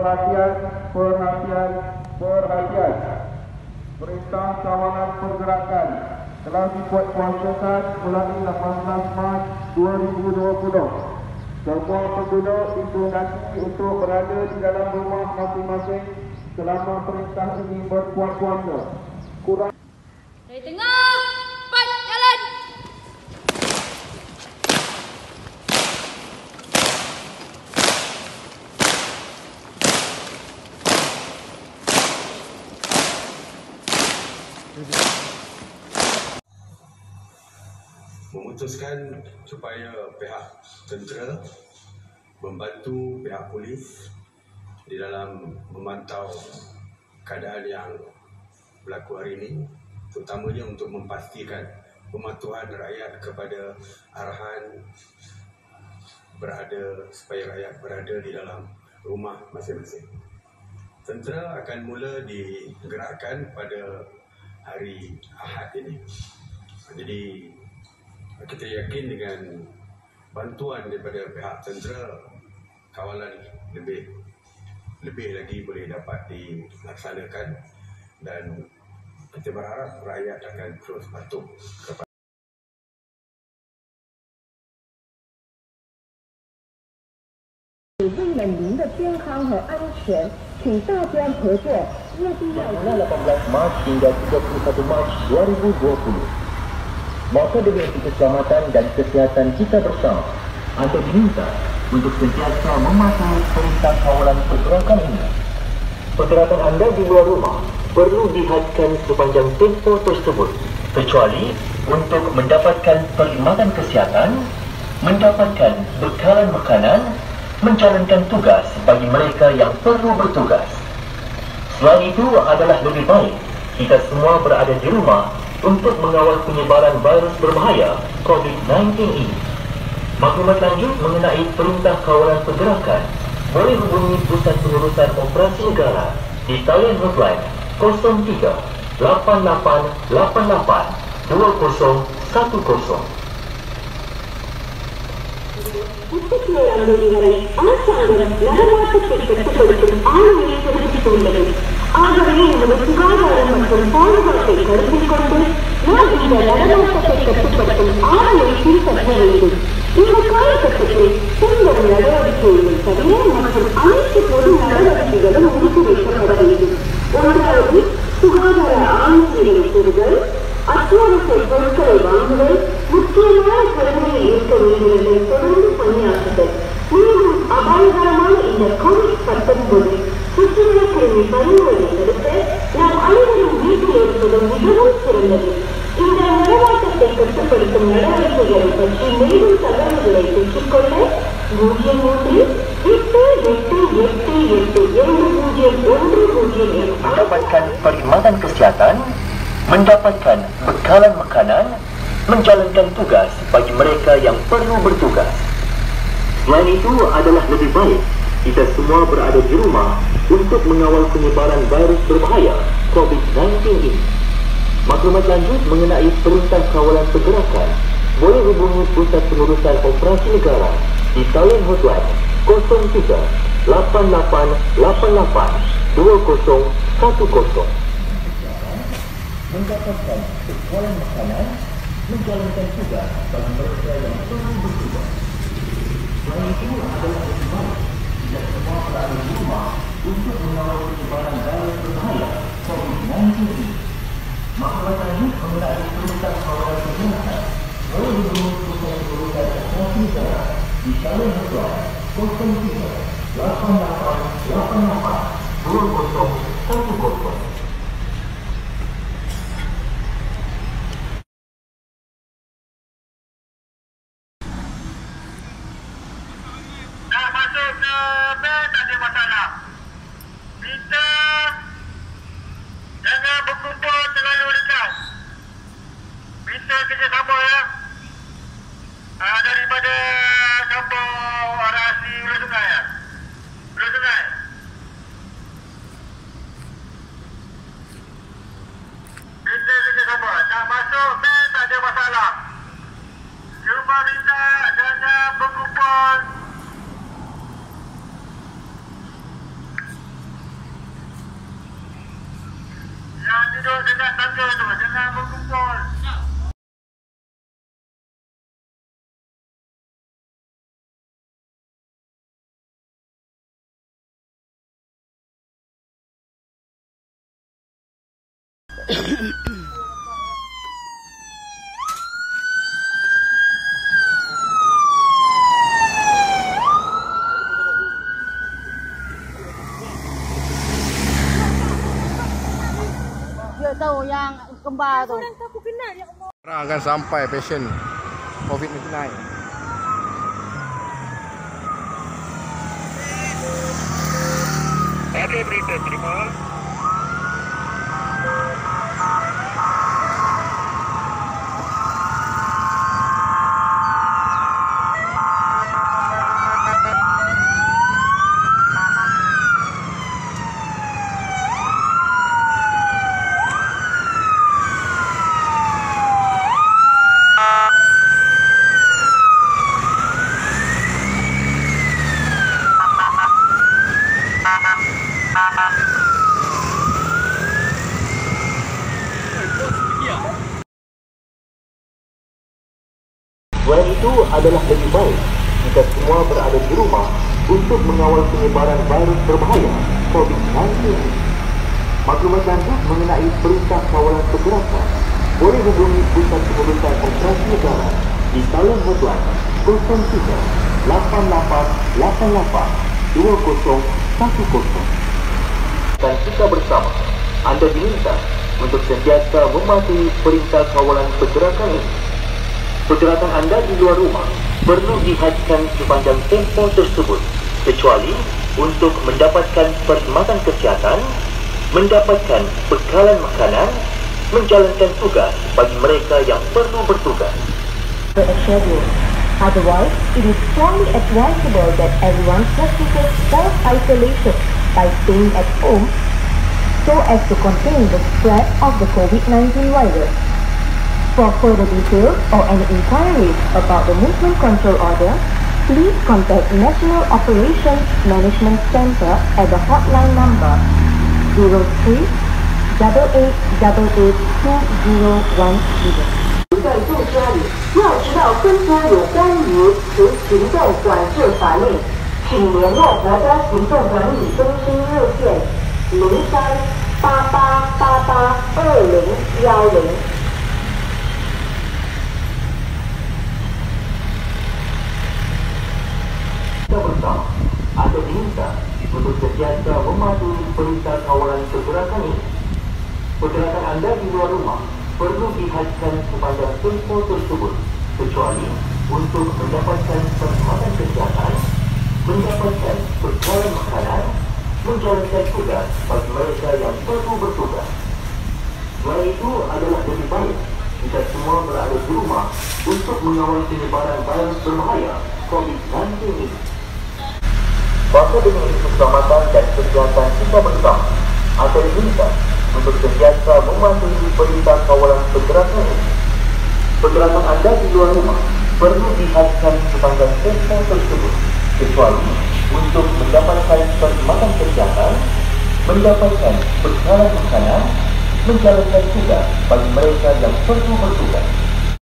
Perhatian, perhatian, perhatian. Perintah kawalan pergerakan telah dikuatkuasakan mulai 18 Mac 2020. Semua pengguna diinstruksi untuk berada di dalam rumah masing-masing selama perintah ini berkuasa. Kurang dari tengah, cepat jalan. Memutuskan supaya pihak tentera membantu pihak polis di dalam memantau keadaan yang berlaku hari ini, terutamanya untuk memastikan pematuhan rakyat kepada arahan supaya rakyat berada di dalam rumah masing-masing. Tentera akan mula digerakkan pada hari Ahad ini. Jadi kita yakin dengan bantuan daripada pihak tentera, kawalan lebih lagi boleh dapat dilaksanakan dan kita berharap rakyat akan terus patuh kepada 为了您的健康和安全，请大家合作，务必要。 18 Mac hingga 31 Mac 2020. Maka demi keselamatan dan kesihatan kita bersama, anda diminta untuk sentiasa mematuhi perintah kawalan pergerakan ini. Pergerakan anda di luar rumah perlu dihadkan sepanjang tempoh tersebut, kecuali untuk mendapatkan perkhidmatan kesihatan, mendapatkan bekalan makanan, menjalankan tugas bagi mereka yang perlu bertugas. Selain itu adalah lebih baik kita semua berada di rumah untuk mengawal penyebaran virus berbahaya COVID-19 ini. Maklumat lanjut mengenai perintah kawalan pergerakan boleh hubungi Pusat Pengurusan Operasi Negara di talian hotline 03 8888 2010. Untuk melalui அரசாங்கம் நடமாட்டத்தை கட்டுப்படுத்தும் ஆணையை பிறப்பித்துள்ளது. ஆகவே நமது சுகாதாரம் மற்றும் பாதுகாப்பை கருத்தில் கொண்டு நாம் இந்த நடமாட்டத்தை கட்டுப்படுத்தும் ஆணையை பின்பற்ற வேண்டும். இந்த காலகட்டத்தில் பின்வரும் நடவடிக்கைகள் தவிர மற்றும் அனைத்து பொது நடவடிக்கைகளும் ஒதுக்கிவைக்கப்பட வேண்டும். ஒன்றாவது, சுகாதார ஆலோசனைகளை பெறுதல், அத்தியாவசிய பொருட்களை வாங்குதல், முக்கியமான கடமையில் இருக்க வேண்டியவர்களை தொடர்ந்து பணியாற்றுதல். மேலும் அபாயகரமான இந்த COVID-19 சுற்றுலா கிருமி பரவுவதை தடுக்க நாம் அனைவரும் வீட்டில் இருப்பது மிகவும் சிறந்தது. இந்த நடமாட்டத்தை கட்டுப்படுத்தும் நடவடிக்கைகளை பற்றி மேலும் தகவல்களை பெற்றுக்கொள்ள 03-8888-2010 mendapatkan perkhidmatan kesihatan, mendapatkan bekalan makanan, menjalankan tugas bagi mereka yang perlu bertugas. Selain itu adalah lebih baik kita semua berada di rumah untuk mengawal penyebaran virus berbahaya COVID-19 ini. Maklumat lanjut mengenai perintah kawalan pergerakan boleh hubungi Pusat Pengurusan Operasi Negara di talian hotline 03 8888 2010. Mendapatkan bekalan makanan, menjalankan tugas bagi mereka yang perlu bertugas. Selain itu adalah lebih baik kita semua berada di rumah untuk mengawal penyebaran virus berbahaya COVID-19 ini. Maklumat lanjut mengenai perintah kawalan pergerakan boleh hubungi Pusat Pengurusan Operasi Negara di talian hotline 03 8888 2010. Daripada kampung Arasi Ulu Sungai. Kita kerjasama. Tak masuk band tak ada masalah. Cuma minta jangan berkumpul dekat tangga tu. Jangan berkumpul. Dia tahu yang kembar tu. Sekarang akan sampai pasien COVID-19. Ada berita terima. Selain itu adalah lebih baik jika semua berada di rumah untuk mengawal penyebaran virus berbahaya COVID-19. Maklumat lanjut mengenai perintah kawalan pergerakan boleh hubungi Pusat Pengurusan Operasi Negara di talian hotline 03-8888-2010. Dan kita bersama, anda diminta untuk sentiasa mematuhi perintah kawalan pergerakan ini. Pergerakan anda di luar rumah perlu dihadkan sepanjang tempoh tersebut kecuali untuk mendapatkan perkhidmatan kesihatan, mendapatkan bekalan makanan, menjalankan tugas bagi mereka yang perlu bertugas. Otherwise, it is strongly advisable that everyone practices self-isolation by staying at home so as to contain the spread of the COVID-19 virus. For further details or any inquiries about the Movement Control Order, please contact National Operations Management Center at the hotline number 03-8888-2010。 在住家里，要知道更多有关于持行动管制法令，请联络国家行动管理中心热线03-8888-2010。 Kita bersama, anda diminta untuk sentiasa mematuhi perintah kawalan pergerakan ini. Pergerakan anda di luar rumah perlu dihadkan sepanjang tempoh tersebut kecuali untuk mendapatkan perkhidmatan kesihatan, mendapatkan bekalan makanan, menjalankan tugas bagi mereka yang perlu bertugas. Selain itu adalah lebih baik jika semua berada di rumah untuk mengawal penyebaran virus berbahaya COVID-19 ini. Maka demi keselamatan dan kesihatan kita bersama, anda diminta untuk sentiasa mematuhi perintah kawalan pergerakan ini. Pergerakan anda di luar rumah perlu dihadkan sepanjang tempoh tersebut kecuali untuk mendapatkan perkhidmatan kesihatan, mendapatkan bekalan makanan, menjalankan tugas bagi mereka yang perlu bertugas.